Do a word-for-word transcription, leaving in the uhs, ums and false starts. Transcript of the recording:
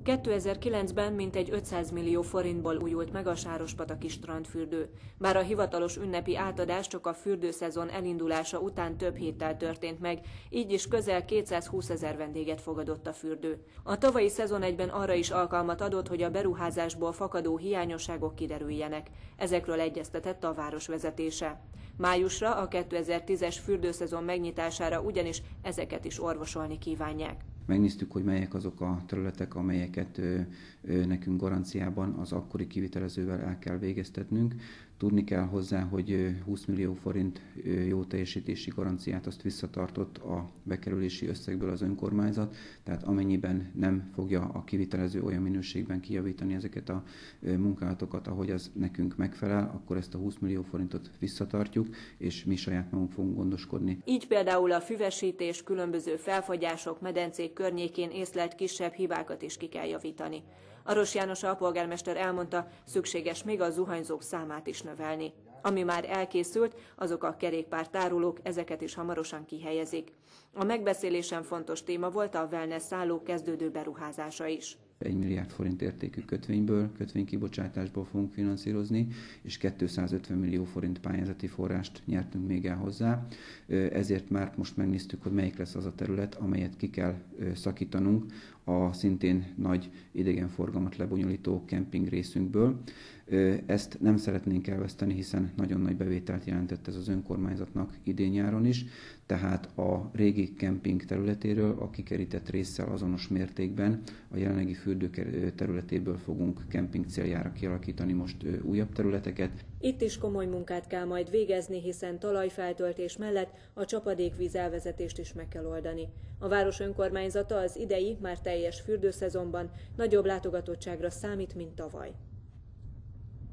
kétezer-kilencben mintegy ötszáz millió forintból újult meg a Sárospataki strandfürdő. Bár a hivatalos ünnepi átadás csak a fürdőszezon elindulása után több héttel történt meg, így is közel kétszázhúszezer vendéget fogadott a fürdő. A tavalyi szezon egyben arra is alkalmat adott, hogy a beruházásból fakadó hiányosságok kiderüljenek. Ezekről egyeztetett a város vezetése. Májusra, a kétezer-tízes fürdőszezon megnyitására ugyanis ezeket is orvosolni kívánják. Megnéztük, hogy melyek azok a területek, amelyeket ö, ö, nekünk garanciában az akkori kivitelezővel el kell végeztetnünk. Tudni kell hozzá, hogy húsz millió forint jó teljesítési garanciát azt visszatartott a bekerülési összegből az önkormányzat, tehát amennyiben nem fogja a kivitelező olyan minőségben kijavítani ezeket a munkálatokat, ahogy az nekünk megfelel, akkor ezt a húsz millió forintot visszatartjuk, és mi saját magunk fogunk gondoskodni. Így például a füvesítés, különböző felfagyások, medencék környékén észlelt kisebb hibákat is ki kell javítani. Aros János alpolgármester elmondta, szükséges még a zuhanyzók számát is növelni. Ami már elkészült, azok a kerékpártárolók, ezeket is hamarosan kihelyezik. A megbeszélésen fontos téma volt a wellness szálló kezdődő beruházása is. Egy milliárd forint értékű kötvényből, kötvénykibocsátásból fogunk finanszírozni, és kétszázötven millió forint pályázati forrást nyertünk még el hozzá. Ezért már most megnéztük, hogy melyik lesz az a terület, amelyet ki kell szakítanunk a szintén nagy idegenforgalmat lebonyolító kemping részünkből. Ezt nem szeretnénk elveszteni, hiszen nagyon nagy bevételt jelentett ez az önkormányzatnak idén-nyáron is, tehát a régi kemping területéről a kikerített résszel azonos mértékben a jelenlegi fürdő területéből fogunk kemping céljára kialakítani most újabb területeket. Itt is komoly munkát kell majd végezni, hiszen talajfeltöltés mellett a csapadékvíz elvezetést is meg kell oldani. A város önkormányzata az idei, már teljes fürdőszezonban nagyobb látogatottságra számít, mint tavaly.